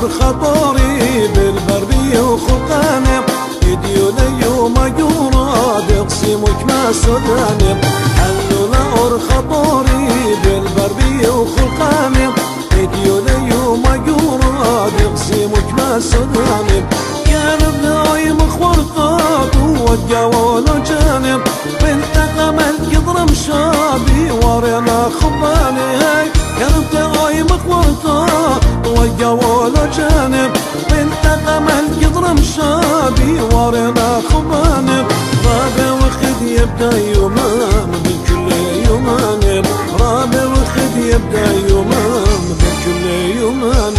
الخطوري بالبربي وخلقاني ديولي وما يوراد يقسمك ما سوداني حلونا الخطوري بالبربي وخلقاني ديولي وما يوراد يقسمك ما سوداني كان ابني مخورطات ووجهوا له جانب بنت قمل قدر مشابي ورينا خباني كان ابني مخورطات ووجهوا له جانب بنت قمل قدر مشابي ورينا خباني رابع وخد يبدا يومان من كل يومان رابع وخد يبدا يومان من كل يومان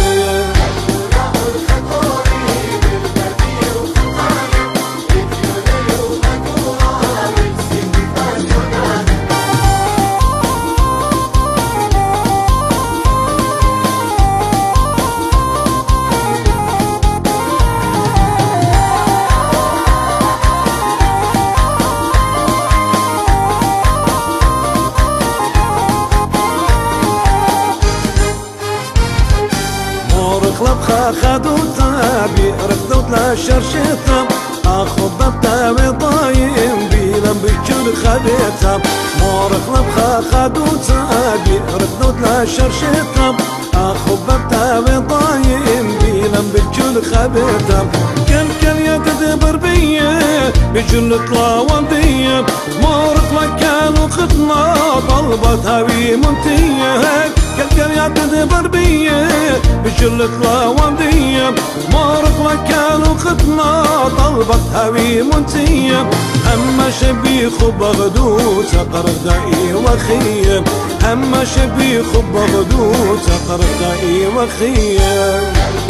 خدوتها بردوت لا شرشتها اخضبتها وضايم بيلم بكل خبيتها مورخ لبخا خدوتها بردوت لا شرشتها اخضبتها وضايم بيلم بكل خبيتها كل يتدبر بيه بجل طلاونديه مورخ لكانوا خدمة طلبتها بمنتيه كل يتدبر بيه بجل طلاونديه مورخ لكانوا خدمة طلبتها بمنتيه اما شبيخ بغدود قردائي وخيه اما شبيخ بغدود قردائي وخيه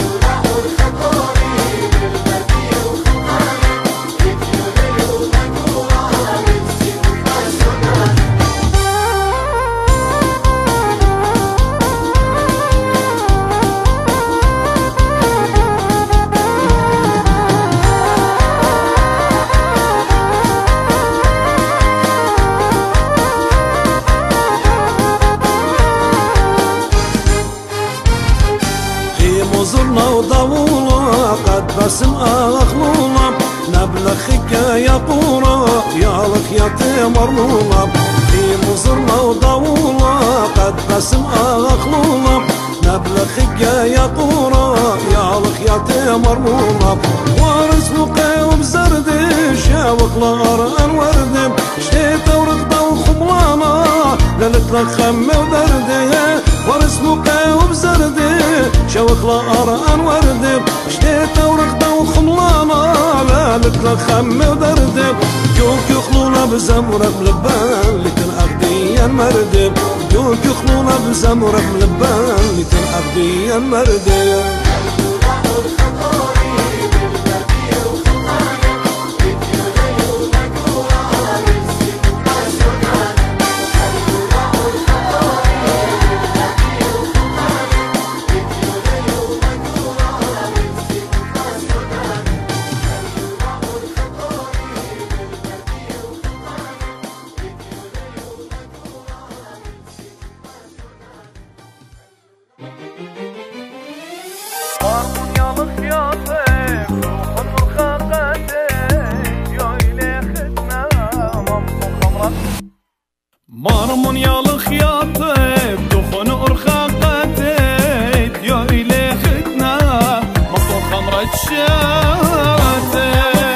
وزرنا وضولا قد بسم أخلولا نبلخك يا طورا يا لخيات مرمولا في مزرنا وضولا قد بسم أخلولا نبلخك يا طورا يا لخيات مرمولا وارس مقاي وبزردش يا وقلار الورد شتيت ورقبة وخملانا للك خم ودرده وارس مقاي وبزردش شوق لأران ورد شتيت ورقبة وخملانا لالك خم ودرد جوك يخلونا بزمرة ملبان لكن أغديا مرد جوك يخلونا بزمرة ملبان لكن أغديا مرد مارمون يا الخياطب دخن أرخاقتك يا إلي ختنا مطو خمرة شاتك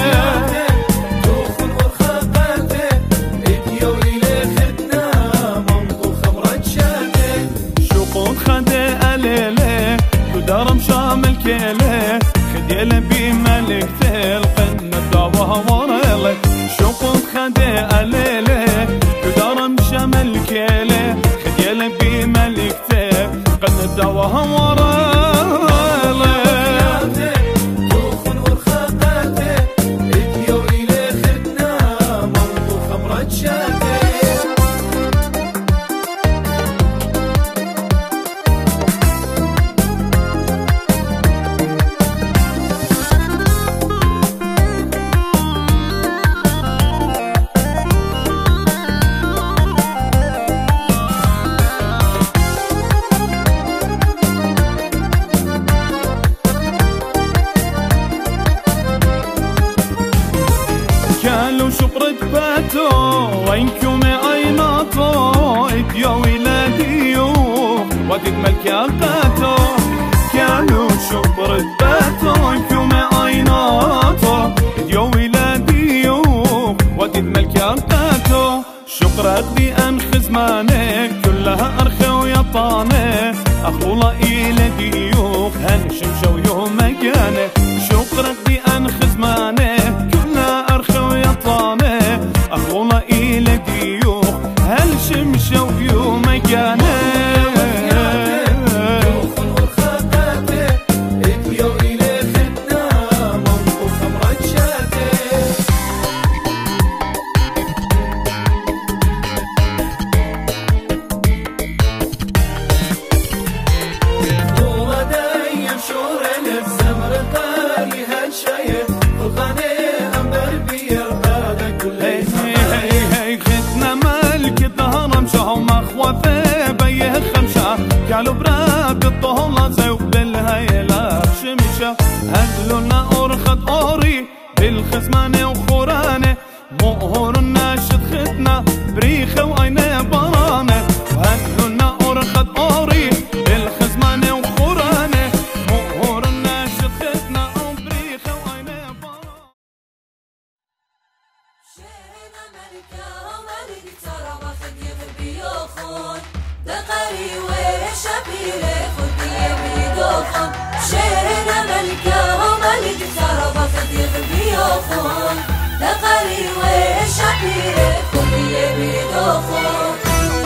دخن أرخاقتك يا إلي ختنا مطو خمرة شاتك شقون خدي أليلي ودارم شامل كيلي خديلي بملك تلقن الدعوة وريلي شقون خدي أليلي شمل كيله خديله بملكته قد الدواها ورالي دوخن ورخاقته اتيو إلي خدنا مرضو خمرة شاتي طانه أخلولا إلى ديوخ هنشم شو يوم مكانه شكرك دي أنخز مانه كلنا أرخو يطانه أخلولا إلى ديوخ هنشم شو يوم مكانه قالوا براد الطهولة زو بالهيلة شمشة هدلنا أرخد أوري بالخزمانة وخورانة مؤهر الناشد خدنا بريخة وعينة برانة وهدلنا أرخد أوري بالخزمانة وخورانة مؤهر الناشد خدنا بريخة وعينة برانة شيرنا ملكة وملك ترى باخد يغبي يخون دقري وشبيري خدي بيدوخن شيرنا ملكة وملك ترى باخد يغبي يخون دقري وشبيري خدي بيدوخن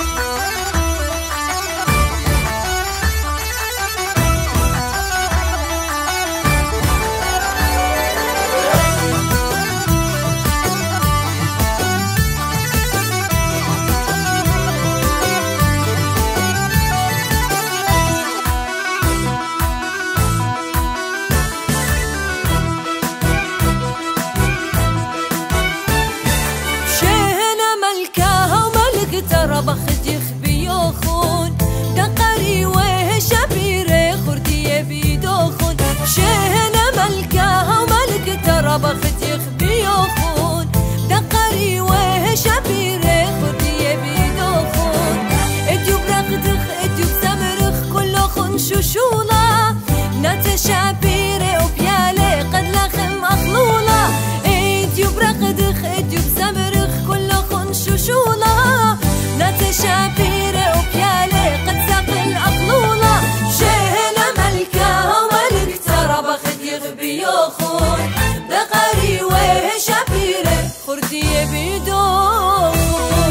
باخد يخبي يخون دقري وشبيري خردي بيدوخون شهنا ملكة وملك ترى باخد يخبي يخون دقري وشبيري خردي بيدوخون اديو برقدخ اديو بسمرخ كله خن شوشولا نتشابيري وبيالي قد لخم اخلولا اديو برقدخ اديو بسمرخ كله خن شوشولا نتشابيري وبيالي قد ساق الأطلولة شهنا ملكة وملك ترى باخد يغبي يخون دقري وشبيري خردي بيدوخون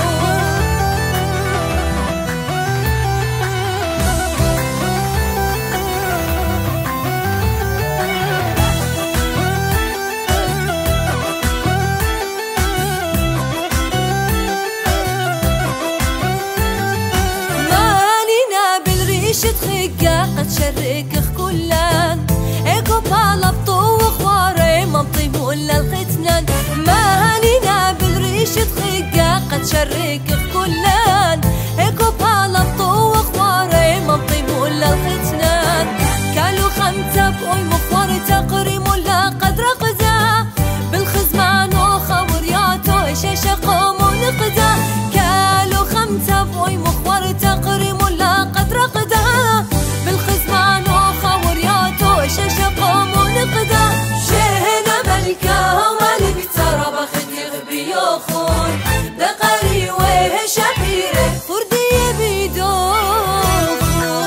قد شركخ كلان ايكو بالا بطوخ واري منطي مولا الختنان مالينا بالريش تخيقا قد شركخ كلان ايكو بالا بطوخ واري منطي مولا الختنان كالو خمسة بقوي مخوار تقري مولا قد رقدا بالخزمان وخورياتو ايشيشا قومو نقدا كالو خمسة بقوي مخوار تقري مولا قد رقدا بالخزمان وخورياتو شاشة قوم ونقدا شهنا ملكة وملك ترى باخد يغبي يخون دقري وشبيري خردي بيدوخون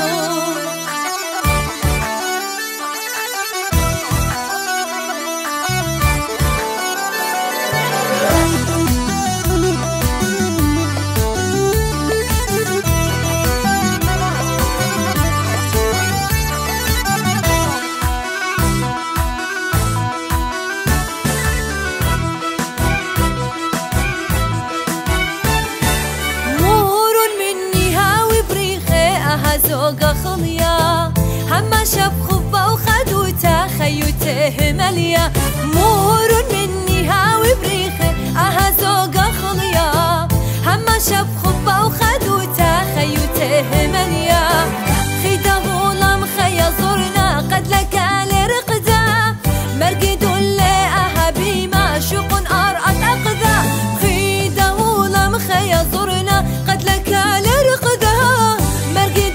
زوقة خليا هما شاب خبا وخدوتا خيوته مليا مور مني هاوي بريخي اها زوقة خليا هما شاب خبا وخدوتا خيوته مليا خيدا ظلم خيا زرنا قد لك لرقدا مرقد اللي اها بما شوق ارأت اقدا خيدا ظلم خيا زرنا قد لك لرقدا مرقد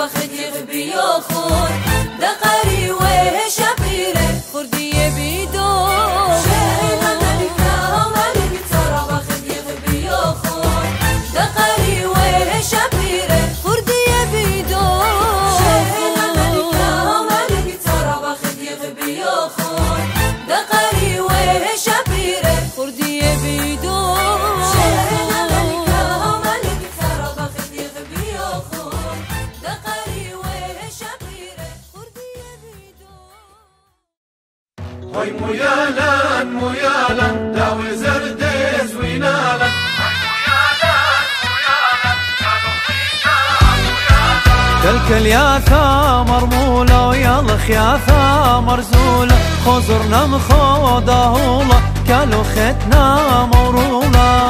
دقري وشبيري خردي بيدو كلياتا مرمولة ويا الخياثة مرزولة خزرنا مخودهولة كالو ختنا مرولة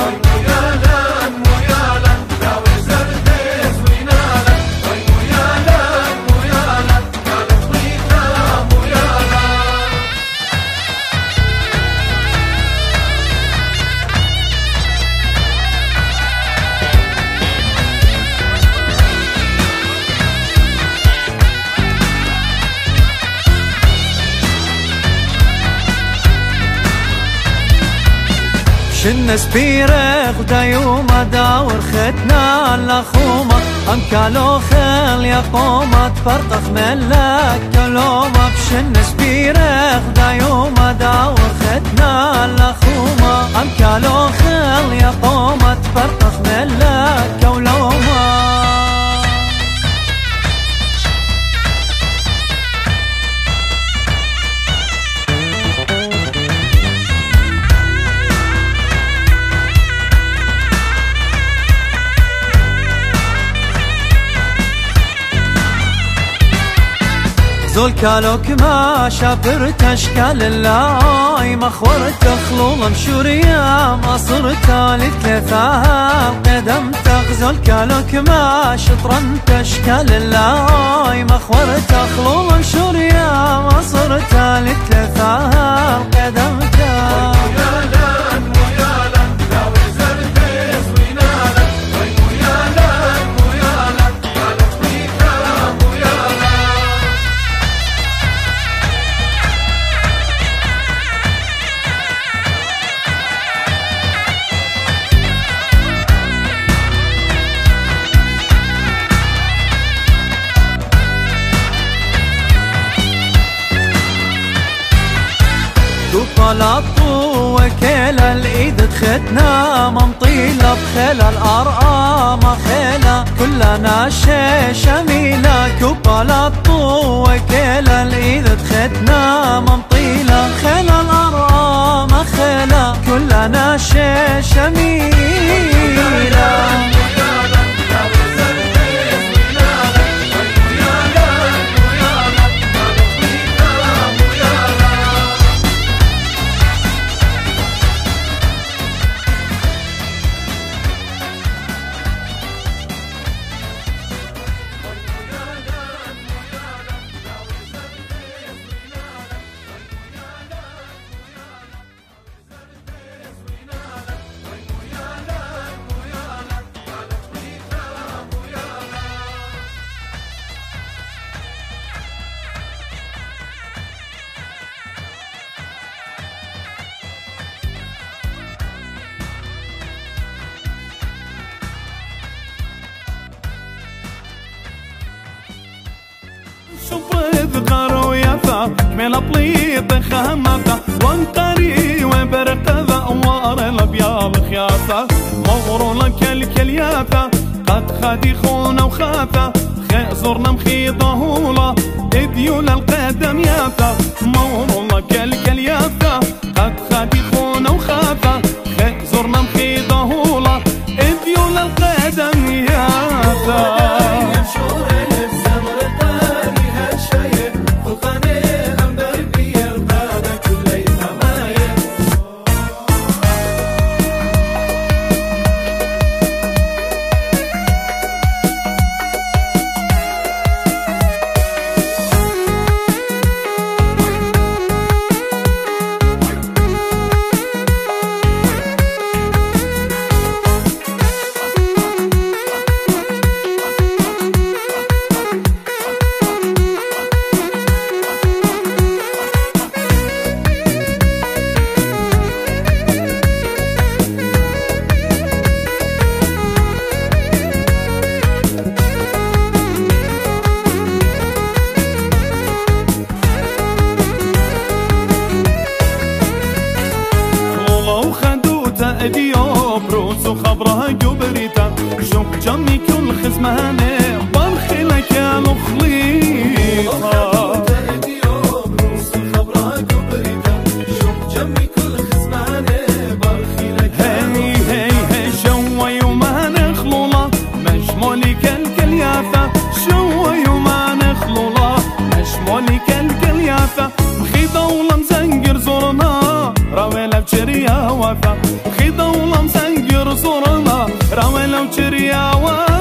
شن سبيرخ دا يوم داور ختنا لخومة ام كالو خيل يا قومة تفرطخ ملك كلومة بشن سبيرخ دا يوم داور ختنا لخومة ام كالو خيل يا قومة تفرطخ ملك كلومة زول كالوك ما شافرت اشكال اللاي مخورت خلول مشوريا ما صرت لثلاثة قدم تغزل كالوك ما شطرنت اشكال اللاي مخورت خلول مشوريا ما صرت لثلاثة قدم طلبتو وكيل الايد تختنا ممطيلة بخيلة الارقام خيلة كلنا شميلة كوبالطو وكيل الايد تختنا ممطيلة خيلة الارقام خيلة كلنا شميلة شوف غارو يافا كمل بليط خامتا وانقري وبرقذا وار الابيض خياطة مغرو لك الكلياتا قد خادي خونا وخاتا زرنا مخيطة هولا اديولا القدم يافا مغرو لك الكلياتا قد خادي خونا وخاتا زرنا مخيطة هولا اديولا القدم يافا اديو بروس وخبرها جبريتا شوف جمي كل خزمانه برخي لك يا مخليطه اديو بروس وخبرها جبريتا شوف جمي كل خزمانه برخي لك هي شوي وما نخلوله مشمولي كالكليافه شوي چریا وفا خیدا ولم سنگر صورنا راوي لو چریا وفا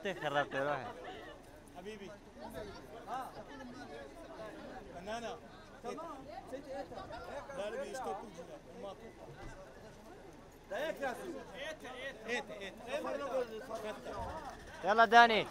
خربتي روحي حبيبي فنانة تمام لا لا بيشتغل كل جنة الماطو ده هيك يا سيدي يلا داني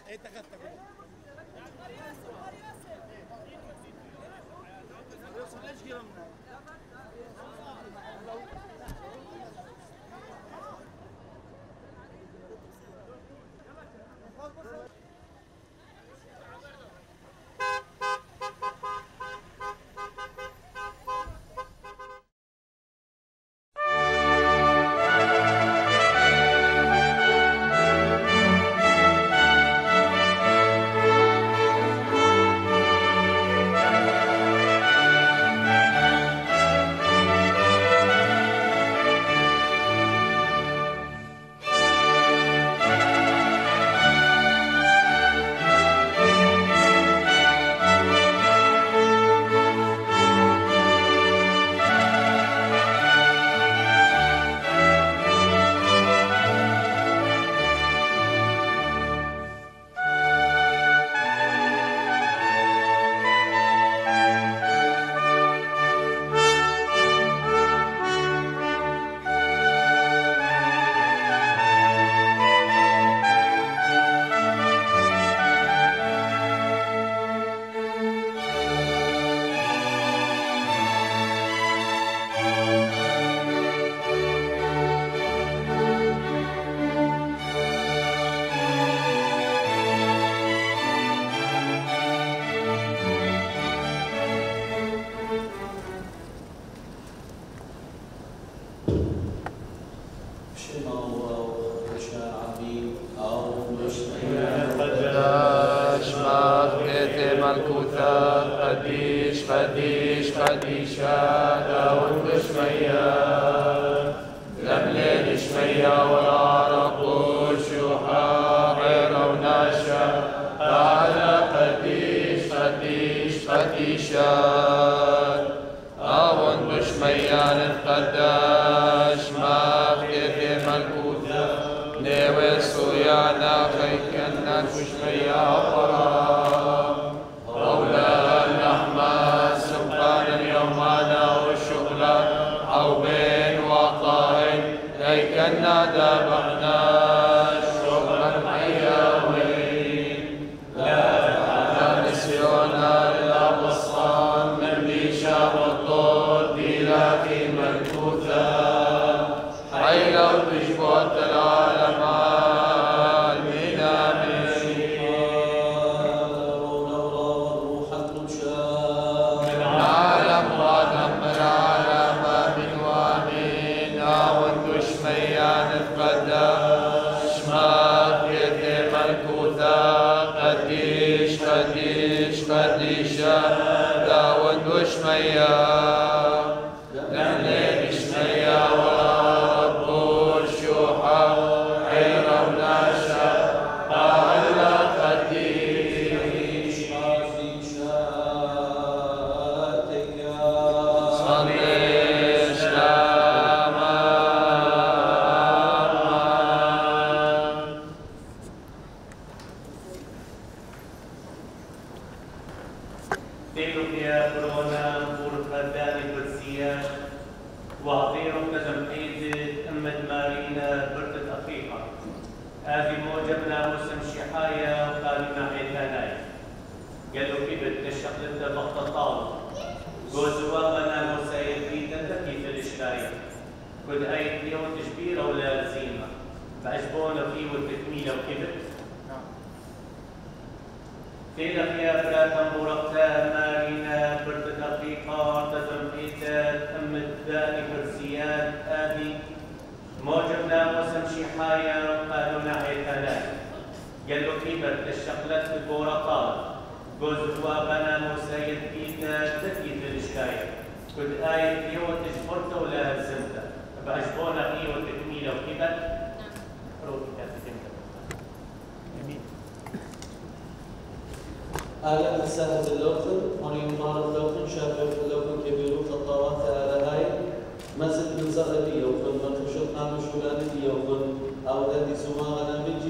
آلة مساحة اللوكن، مريم مارة اللوكن، شابه اللوكن كبيرو خطوات على هاي مزد من زغبية وكن منخشط نعمل شغلانة وكن أو دي زمان أنا بيجي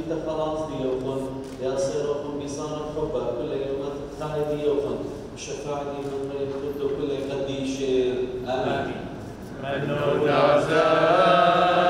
شفت خلاص ديوخن يا صيركم بصار الحب كل يوم خالد ديوخن الشفاعة دي من مريم خدوا كل يقدي شير آمين منو دعزان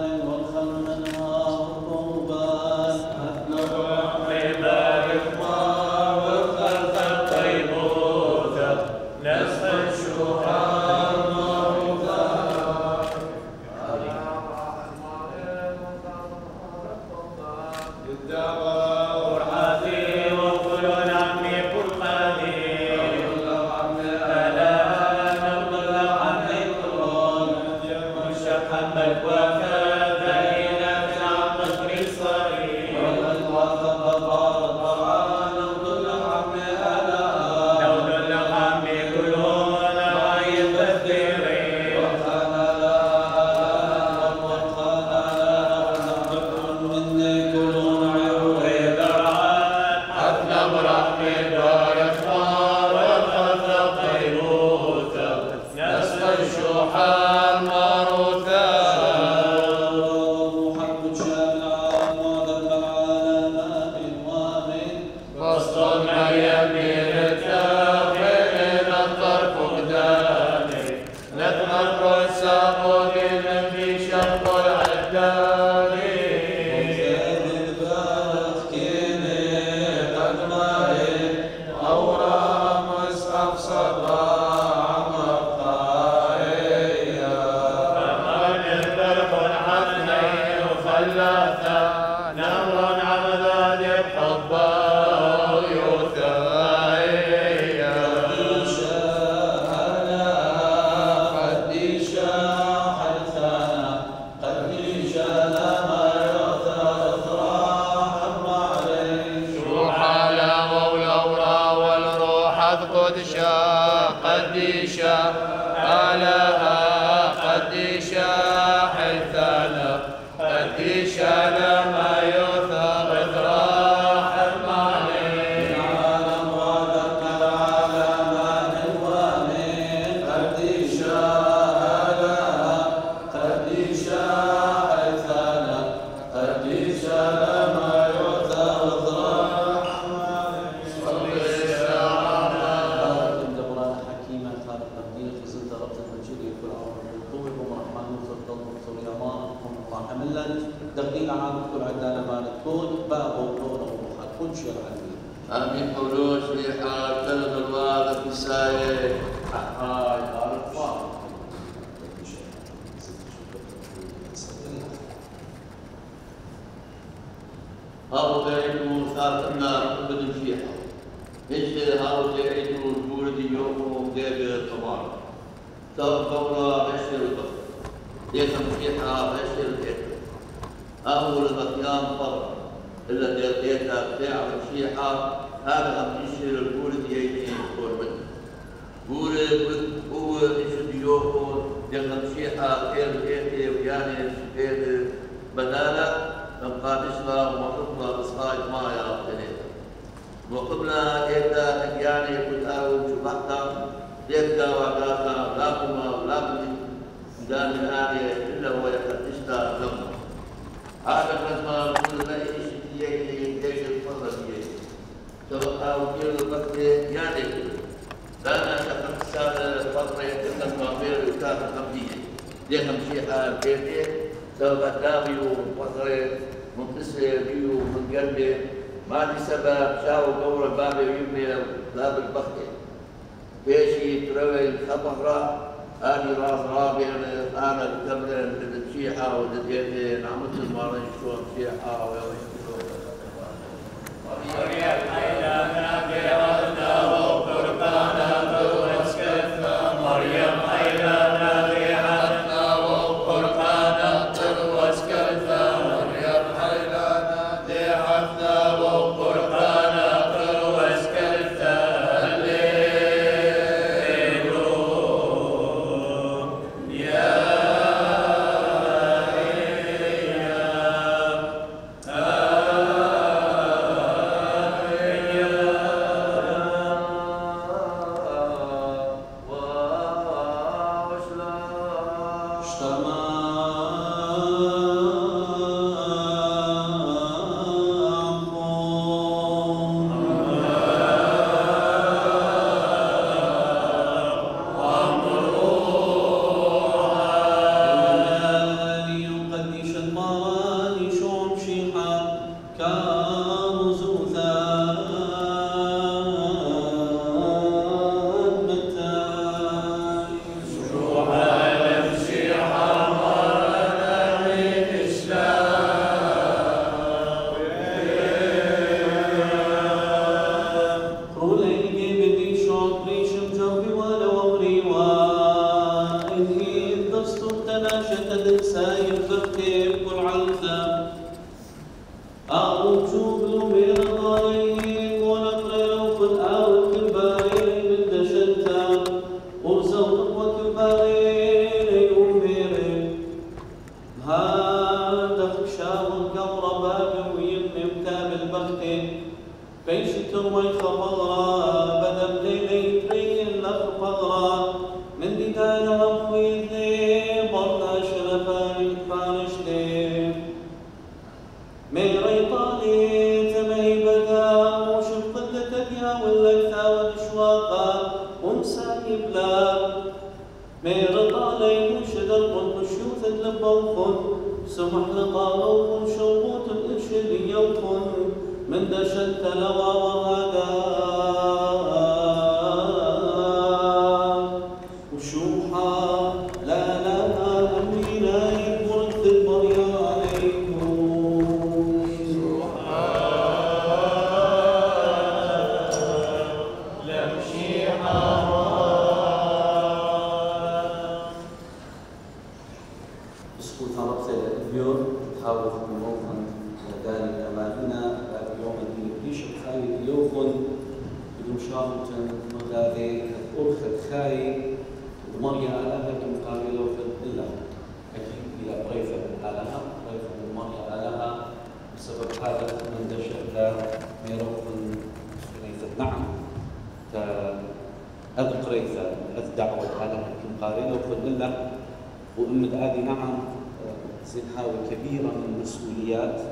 الرحمن والخلق منها والطوبان آمين قولوش في حال كلمة الله في سايق أحاي أرفع هاو تعيدوا ثالثنا بدل فيها إيش هاو تعيدوا الجولد يوم غير طبعا تبقى عشر البخت يتم فيها عشر الإكل أول البخيان فرق إلا ديرتها بتاع الشيحة هذا هم يشير الجولد يجي يكون منه جولد هو يشد يوم يغلب شيحة غير الإكل ويعني غير بدالة مقادشنا ومحطنا بصهاي ما يعطينا وقبلنا إيدا يعني كتاو شبحتا إيدا وعداتا لاكما ولاكم دان الآية إلا هو يقدشتا لما هذا لما كل ما يجي الفضل يجي سواء وكيل الوقت يعني كان شخص سال الفضل يتكلم معبير وكان خمدية لهم شيء كيفية سواء دامي وفضل منتصر بيو من قلبه ما لي سبب شاو دور الباب يبني باب البخت بيشي تروي الخبرة أنا راس رابع أنا الكمل للشيحة ولديتي نعمت المارين شو الشيحة من دشت لوا وهدى مريا آلها كم قابلوا في إلا أكيد إلى بريفة آلها بريفة من مريا آلها بسبب هذا من دشة ميروف نعم أذكريثة الدعوة آلها كم قابلوا في إلا وأمد آدي نعم زنحاوي كبيرة من المسؤوليات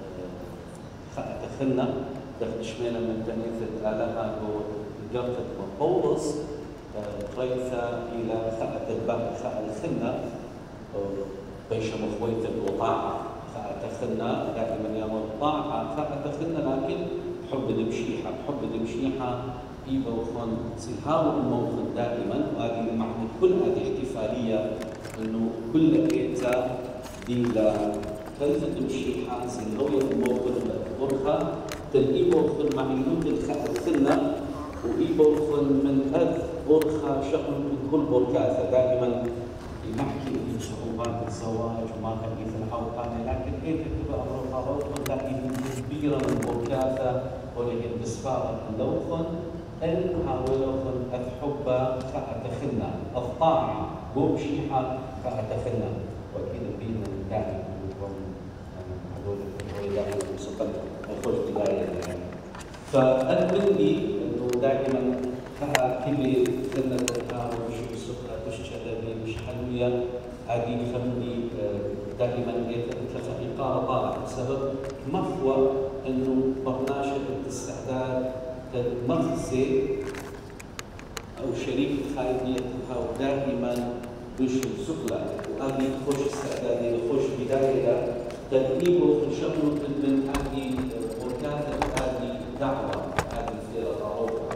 تخلنا دخل شمينا من تنيثة آلها وقرتت وقوص قريثة إلى خاء الباب خاء الخنة بيش مخويت الوطاعة خاء تخلنا دائما يا الطاعة خاء تخلنا لكن حب دمشيحة حب دمشيحة إيبا وخون سيهاو الموخن دائما وهذه المعنى كل هذه احتفالية إنه كل إيتا دي لا كيف دمشيحة سيهوية الموخن برخة تلقيبا وخون معينون الخاء الخنة وإيبا وخون من أذ برخة شغل من كل بركاثة دائما نحكي في صعوبات الزواج وما كان في الحوطانة لكن كيف تبقى أمرها روخن دائما كبيرة من بركاثة وهي الإسفارة اللوخن الحاولوخن أتحبا فأتخلنا الطاعة بوشيحة فأتخلنا وأكيد بينا دائما هذول الولايات المسقطة الخوش بداية يعني فأتمنى إنه دائما كل خلنا تتعاون وشو السفرة تشتغل مش حلوية هذه خلني دائما كفقيقة طالع بسبب مفوى إنه برنامج الاستعداد المخزي أو شريك الخارجية تحاول دائما وش السفلى وهذه خوش استعدادية خوش بداية تدريبه شغله من هذه بركات هذه الدعوة هذه الفيرة طاروخة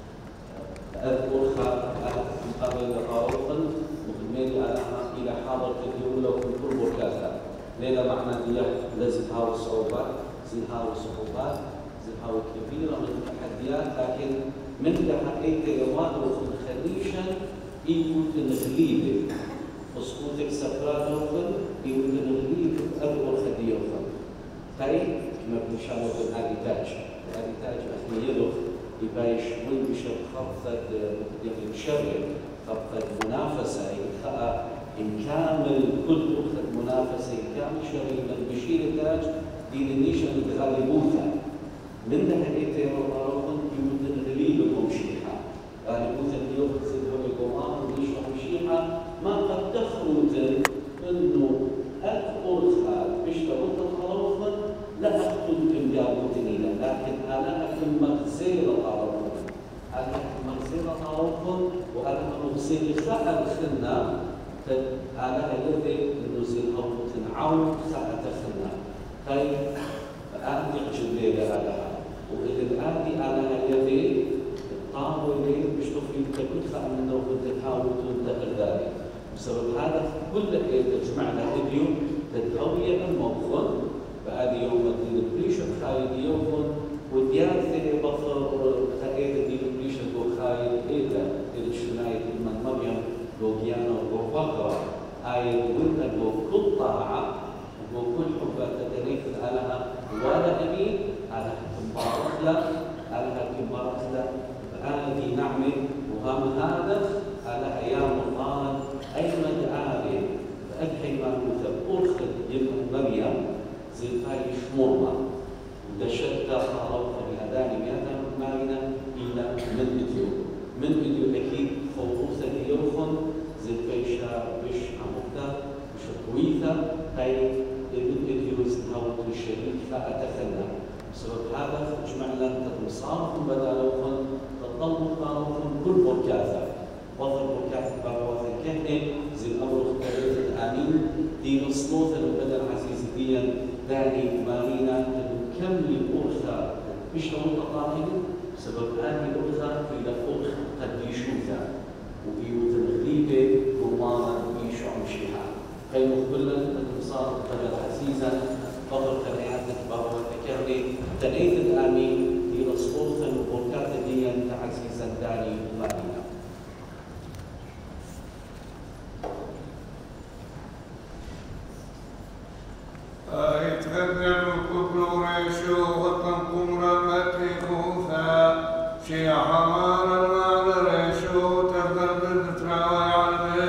أذكرها قبل طاروخا مهمين إلى حاضر كثير لو كل بركاتها ليلة معنى نية لازم هاو الصعوبات زين هاو الصعوبات زين هاو كبيرة من التحديات لكن من تحقيق يوادر في الخليشة يمكن الغليبة مسقوطك سفراتوفن يمكن الغليبة أكبر خديوفن هاي كما بنشاهد الهاريتاج الهاريتاج أخميلو يبايش من بشر خطة يعني شرق خطة منافسة إن كامل كل أخذ منافسة إن كامل شرق من بشير التاج دي النيشة الغالبوثة من هاي تيروارون يمكن الغليبة ومشيحة غالبوثة اليوم سيدهم القرآن ونيشة ومشيحة ما قد تخرج إنه أكبر خال بيشتغل الخروفا لا أخذ كم جابوتني لكن أنا أكل مغزير الخروفا أنا مغزير الخروفا وأنا مغزير خال الخنا أنا الذي نزل خروفا عون خال الخنا هاي أنا يعجب لي هذا وإذا الآن أنا الذي طاروا لي بيشوف يمكن خال منه وتحاول تنتقل ذلك بسبب هذا كل جمعنا فيديو تدعوية الموخن فهذه يوم الديلبريشن خايد يوم وديارة بفر خايد الديلبريشن وخايد إلى الشناية من مريم لوجيانا وبقرة هاي ودنا وكل طاعة وكل حب تدريك لها ولا أمين على كمبارك له على كمبارك له هذه نعمة وهم هذا على أيام الله أيضا عالي فأكحي ما نتبقر خد مريم زي هاي شمرنا ودشت خاروخ بهداني مياتا مارينا إلى من فيديو أكيد فوروثة اليوخن زي بيشا بش عمقتا بش قويثة هاي الفيديو زنهاوت الشريك فأتخلنا بسبب هذا جمعنا تتمصاركم بدالوخن تطلق طاروخن كل بركاثة وضع بركاثة باروثة كهنة زي الأمر اختلفت آمين دي نصنوثة لبدا العزيز ديا داني مارينا كمل الأرخة مش نقول تطاهن بسبب آني الأرخة في الأرخة قد يشوثها وبيوت الغريبة رمانا يشعر مشيحة خير مقبلا تتمصار بدا العزيزة فضل كرياتك باروثة كهنة تنيت الآمين دي نصنوثة لبركاثة ديا تعزيزا داني مارينا يتغذر كل ريشو وطنكم رمتي خوثا شيع حمار المعنى ريشو تغذر بالتراوي على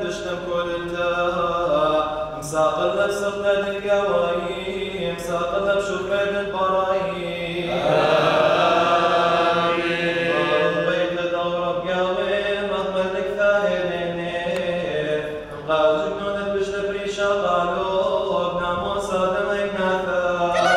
بشتم كلتا مساقل بسقنا القواي مساقل بشكر البراي بيت دور بقاوي مقبلك ثاهليني قاوز جنون بشتم ريشا قالوا ابن موسى دمك ناثا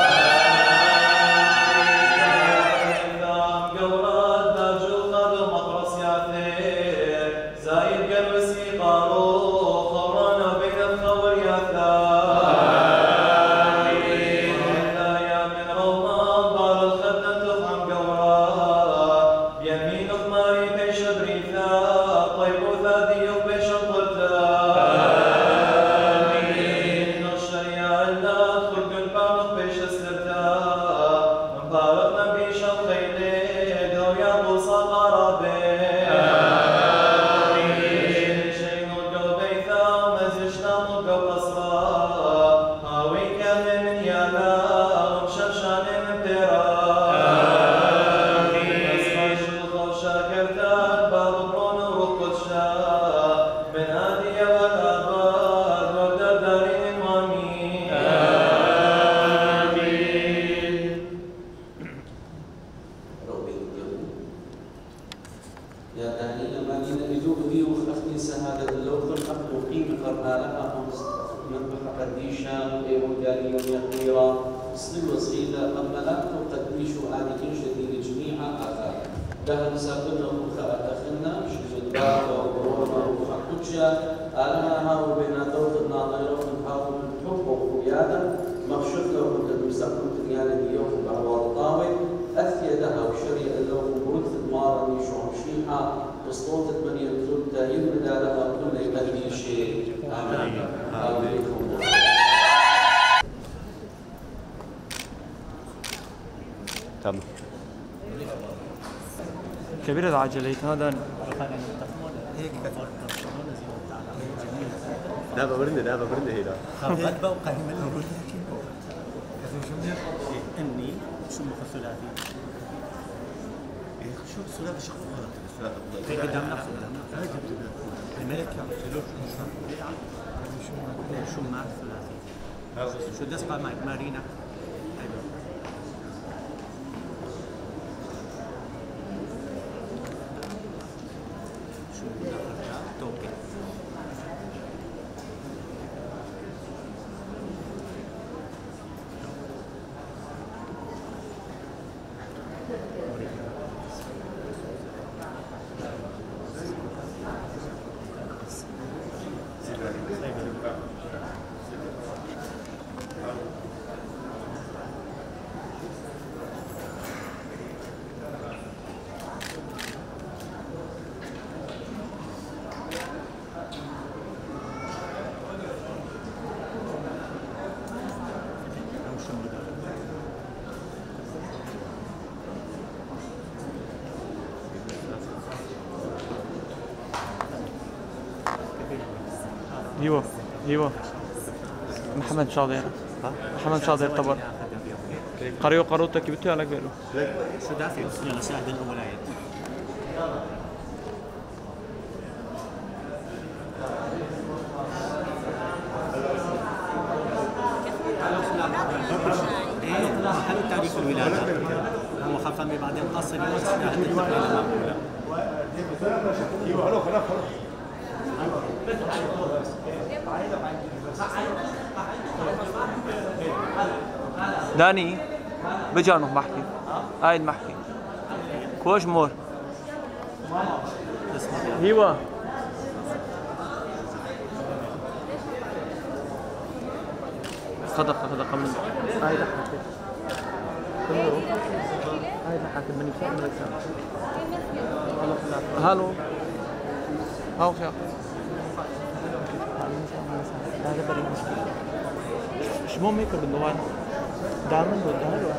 كبيرة العجلات هذا دابا برنده هنا غلبة وقائمة الأول إني شو مخ الثلاثي شو الثلاثي شو غلط قدام نفسه الملك شو مع الثلاثي شو دسقة مع مارينا ايوه محمد شاطر طبعا قريو قروتك بتو على قبله شو دافع يلا ساعد الاولاد حلو تاريخ الولاده هو خفن بعدين قصر يوسف داني بجانو محكي قاعد محكي كوش مور ايوه صدق قبل قاعد حكي كله قاعد حكي من يسمع هالو هاو خير هذا بريء شو مو ميكر بالنوان دائما بالدهر